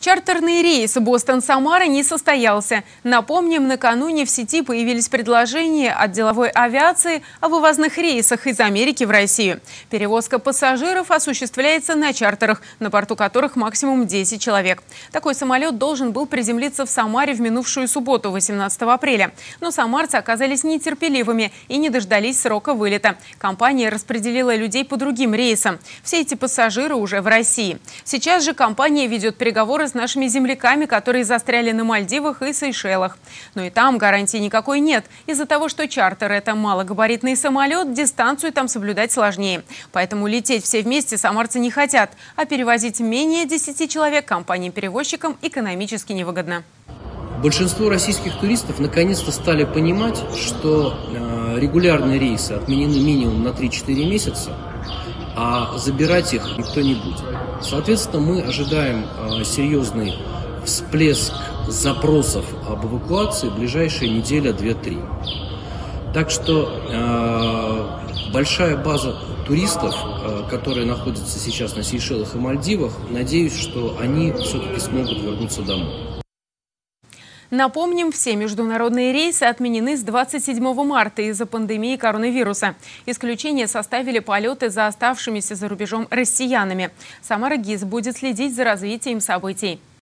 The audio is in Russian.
Чартерный рейс Бостон-Самара не состоялся. Напомним, накануне в сети появились предложения от деловой авиации о вывозных рейсах из Америки в Россию. Перевозка пассажиров осуществляется на чартерах, на борту которых максимум 10 человек. Такой самолет должен был приземлиться в Самаре в минувшую субботу, 18 апреля. Но самарцы оказались нетерпеливыми и не дождались срока вылета. Компания распределила людей по другим рейсам. Все эти пассажиры уже в России. Сейчас же компания ведет переговоры с нашими земляками, которые застряли на Мальдивах и Сейшелах. Но и там гарантии никакой нет. Из-за того, что чартер – это малогабаритный самолет, дистанцию там соблюдать сложнее. Поэтому лететь все вместе самарцы не хотят, а перевозить менее 10 человек компаниям-перевозчикам экономически невыгодно. Большинство российских туристов наконец-то стали понимать, что регулярные рейсы отменены минимум на 3-4 месяца, а забирать их никто не будет. Соответственно, мы ожидаем серьезный всплеск запросов об эвакуации в ближайшие неделя 2-3. Так что большая база туристов, которые находятся сейчас на Сейшелах и Мальдивах, надеюсь, что они все-таки смогут вернуться домой. Напомним, все международные рейсы отменены с 27 марта из-за пандемии коронавируса. Исключение составили полеты за оставшимися за рубежом россиянами. Самара ГИС будет следить за развитием событий.